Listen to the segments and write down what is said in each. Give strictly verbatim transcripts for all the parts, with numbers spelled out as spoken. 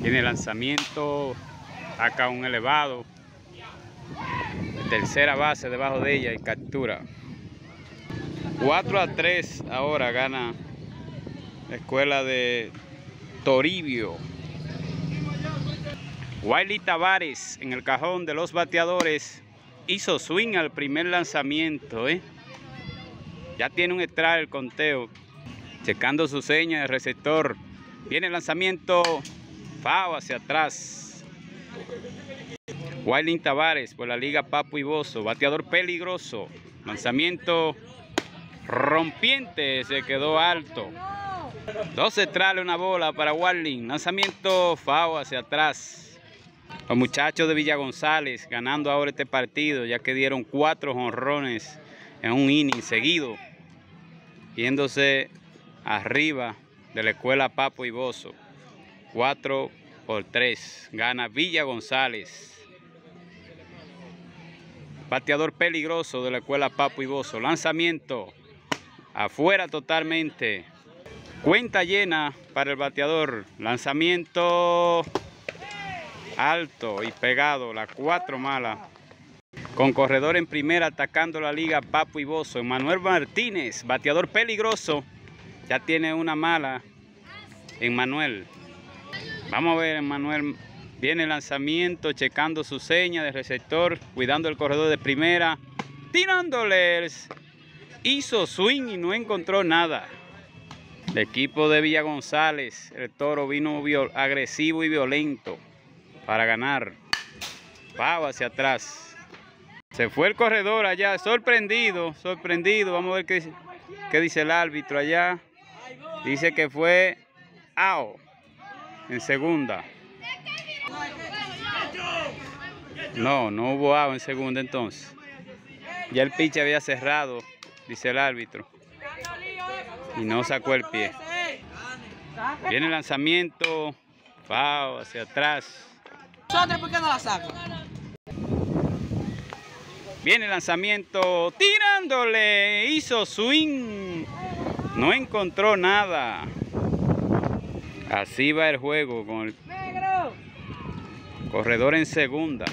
Tiene lanzamiento, saca un elevado, tercera base debajo de ella y captura. cuatro a tres ahora gana la escuela de Toribio. Wiley Tavares en el cajón de los bateadores hizo swing al primer lanzamiento, ¿eh? Ya tiene un strike el conteo. Checando su seña de receptor. Viene el lanzamiento. Foul hacia atrás. Wiley Tavares por la liga Papo y Bozo. Bateador peligroso. Lanzamiento rompiente. Se quedó alto. Dos strikes, una bola para Wiley. Lanzamiento foul hacia atrás. Los muchachos de Villa González ganando ahora este partido, ya que dieron cuatro jonrones en un inning seguido, yéndose arriba de la escuela Papo y Bozo. cuatro por tres. Gana Villa González. Bateador peligroso de la escuela Papo y Bozo. Lanzamiento afuera totalmente. Cuenta llena para el bateador. Lanzamiento alto y pegado, la cuatro mala. Con corredor en primera atacando la liga Papo y Bozo. Emmanuel Martínez, bateador peligroso. Ya tiene una mala Emmanuel. Vamos a ver, Emmanuel. Viene el lanzamiento, checando su seña de receptor, cuidando el corredor de primera. Tirándoles. Hizo swing y no encontró nada. El equipo de Villa González, el toro vino agresivo y violento para ganar. Pau hacia atrás. Se fue el corredor allá, sorprendido, sorprendido. Vamos a ver qué, qué dice el árbitro allá. Dice que fue out en segunda. No, no hubo out en segunda entonces. Ya el pitch había cerrado, dice el árbitro. Y no sacó el pie. Viene el lanzamiento. Foul hacia atrás. ¿Por qué no la saca? Viene el lanzamiento, tirándole, hizo swing, no encontró nada. Así va el juego con el corredor en segunda.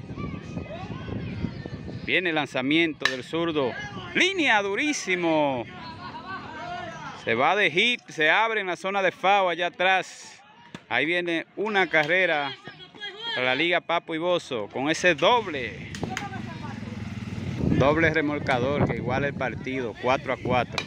Viene el lanzamiento del zurdo, línea durísimo. Se va de hit, se abre en la zona de foul allá atrás. Ahí viene una carrera a la liga Papo y Bozo con ese doble. Doble remolcador que iguala el partido, cuatro a cuatro.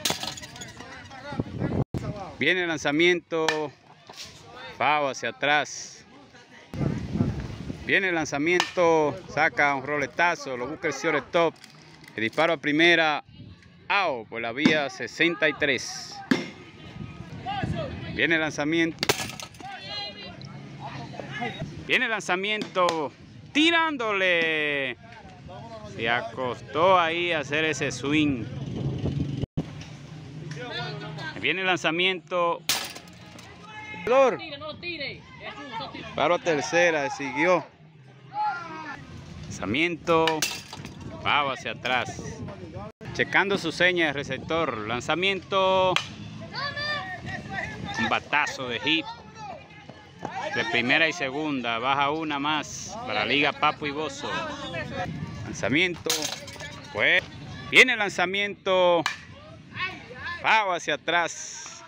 Viene el lanzamiento, foul hacia atrás. Viene el lanzamiento, saca un roletazo, lo busca el shortstop. El disparo a primera, out por la vía sesenta y tres. Viene el lanzamiento. Viene el lanzamiento, tirándole. Se acostó ahí a hacer ese swing. Viene el lanzamiento. Paro a tercera, siguió. Lanzamiento. Va hacia atrás. Checando su seña de receptor. Lanzamiento. Un batazo de hit. De primera y segunda. Baja una más para la liga Papo y Bozo. Lanzamiento. Pues viene el lanzamiento. Va hacia atrás.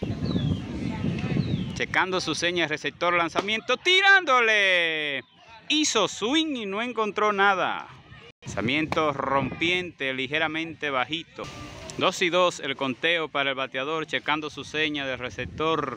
Checando su seña de receptor. Lanzamiento. Tirándole. Hizo swing y no encontró nada. Lanzamiento rompiente, ligeramente bajito. dos y dos el conteo para el bateador, checando su seña de receptor.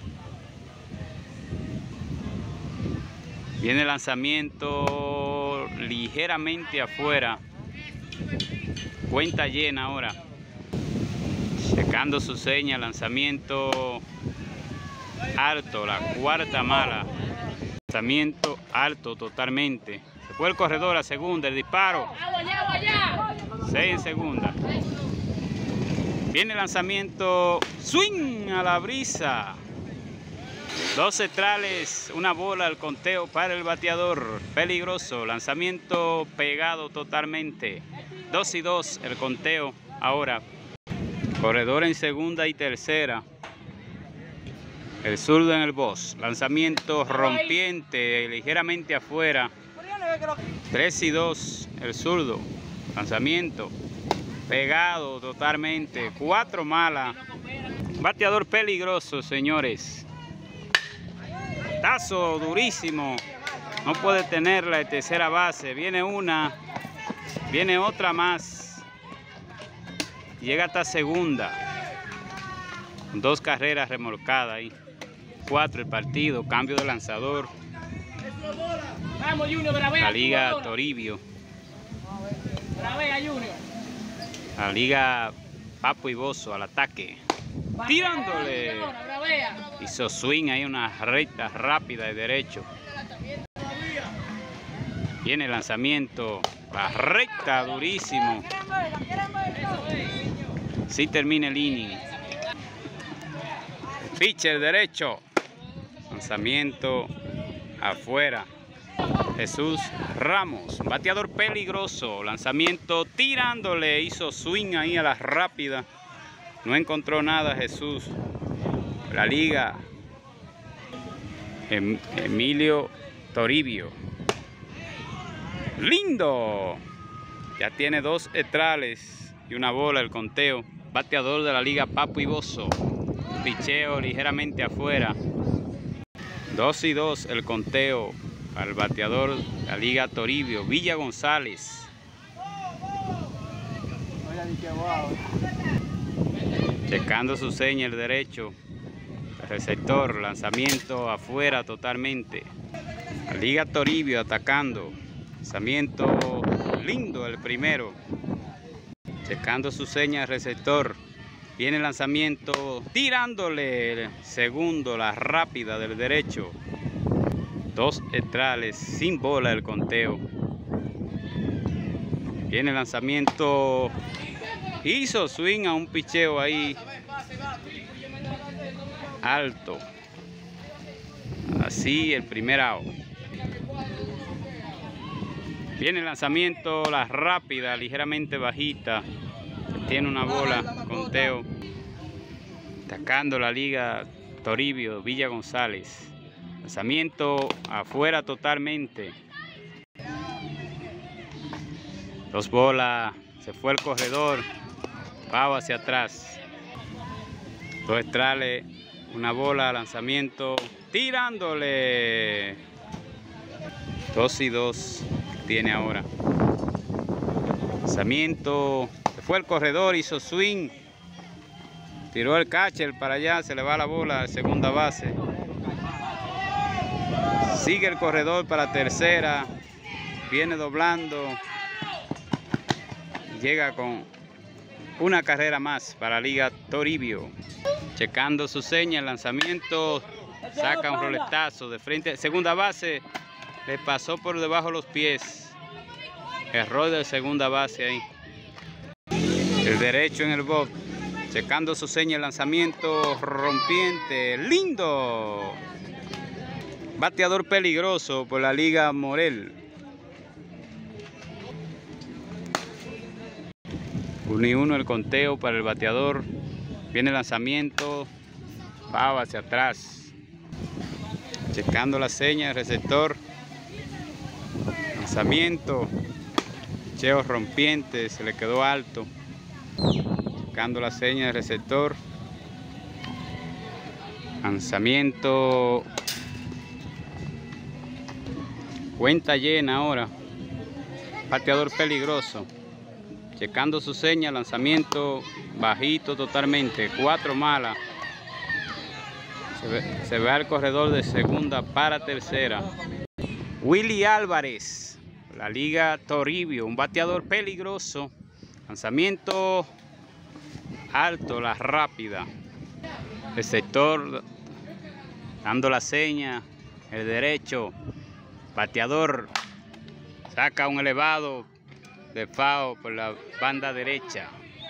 Viene el lanzamiento ligeramente afuera. Cuenta llena ahora. Checando su seña, lanzamiento alto, la cuarta mala. Lanzamiento alto totalmente. Se fue el corredor a segunda, el disparo. seis en segunda. Viene el lanzamiento, swing a la brisa. Dos centrales, una bola al conteo para el bateador. Peligroso, lanzamiento pegado totalmente. dos y dos el conteo ahora. Corredor en segunda y tercera. El zurdo en el box. Lanzamiento rompiente, ligeramente afuera. tres y dos el zurdo. Lanzamiento pegado totalmente. cuatro malas. Bateador peligroso, señores. Tazo durísimo. No puede tenerla de tercera base. Viene una. Viene otra más. Llega hasta segunda. Dos carreras remolcadas ahí. Cuatro el partido. Cambio de lanzador. La Liga Toribio. La Liga Papo y Bozo al ataque. Tirándole. Hizo swing ahí, una recta rápida de derecho. Viene el lanzamiento. La recta durísimo. Si termina el inning. Pitcher derecho. Lanzamiento afuera. Jesús Ramos, bateador peligroso. Lanzamiento tirándole. Hizo swing ahí a la rápida. No encontró nada Jesús. La Liga em, Emilio Toribio. Lindo. Ya tiene dos estrales y una bola el conteo. Bateador de la Liga Papo y Bozo. Picheo ligeramente afuera. dos y dos el conteo al bateador de la Liga Toribio, Villa González. Checando su seña el derecho. El receptor, lanzamiento afuera totalmente. La Liga Toribio atacando. Lanzamiento lindo el primero. Checando su seña el receptor. Viene el lanzamiento tirándole el segundo, la rápida del derecho. Dos estrales sin bola el conteo. Viene el lanzamiento. Hizo swing a un picheo ahí. Alto. Así el primer out. Viene el lanzamiento, la rápida, ligeramente bajita. Tiene una bola, conteo. Atacando la Liga Toribio, Villa González. Lanzamiento afuera totalmente. Dos bolas. Se fue el corredor. Va hacia atrás. Dos estrales. Una bola. Lanzamiento. Tirándole. Dos y dos. Tiene ahora. Lanzamiento. Se fue el corredor. Hizo swing. Tiró el catcher para allá. Se le va la bola a segunda base. Sigue el corredor para tercera. Viene doblando. Llega con una carrera más para la Liga Toribio. Checando su seña, el lanzamiento. Saca un roletazo de frente. Segunda base. Le pasó por debajo de los pies. Error de segunda base ahí. El derecho en el box. Checando su seña, el lanzamiento rompiente. ¡Lindo! Bateador peligroso por la Liga Morel. Uno y uno el conteo para el bateador. Viene el lanzamiento. Va hacia atrás. Checando la seña, el receptor. Lanzamiento. Cheo rompiente. Se le quedó alto. Checando la seña del receptor. Lanzamiento. Cuenta llena ahora. Bateador peligroso. Checando su seña, lanzamiento bajito totalmente. Cuatro malas. Se ve, se ve al corredor de segunda para tercera. Willy Álvarez. La Liga Toribio. Un bateador peligroso. Lanzamiento alto, la rápida. El sector dando la seña. El derecho. Bateador saca un elevado de foul por la banda derecha.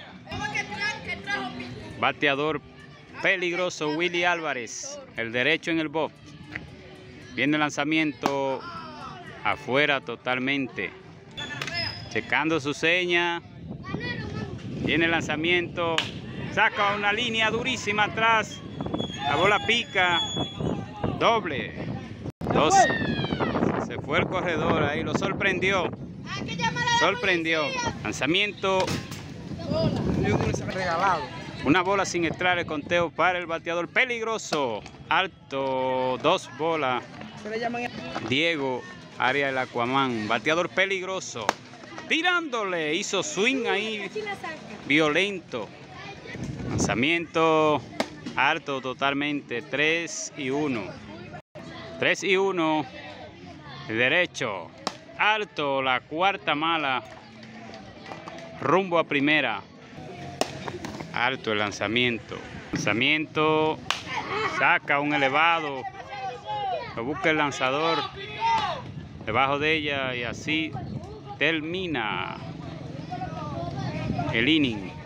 Bateador peligroso Willy Álvarez. El derecho en el box. Viene el lanzamiento afuera totalmente. Checando su seña. Viene el lanzamiento. Saca una línea durísima atrás. La bola pica. Doble. Dos. Se fue el corredor ahí. Lo sorprendió. Sorprendió. Lanzamiento. Regalado. Una bola sin entrar el conteo para el bateador peligroso. Alto. Dos bolas. Se le llaman... Diego, área del Aquaman. Bateador peligroso. Tirándole. Hizo swing ahí. Violento. Lanzamiento. Alto totalmente. tres y uno. tres y uno. Derecho. Alto. La cuarta mala. Rumbo a primera. Alto el lanzamiento. Lanzamiento. Saca un elevado. Lo busca el lanzador. Debajo de ella y así termina el inning.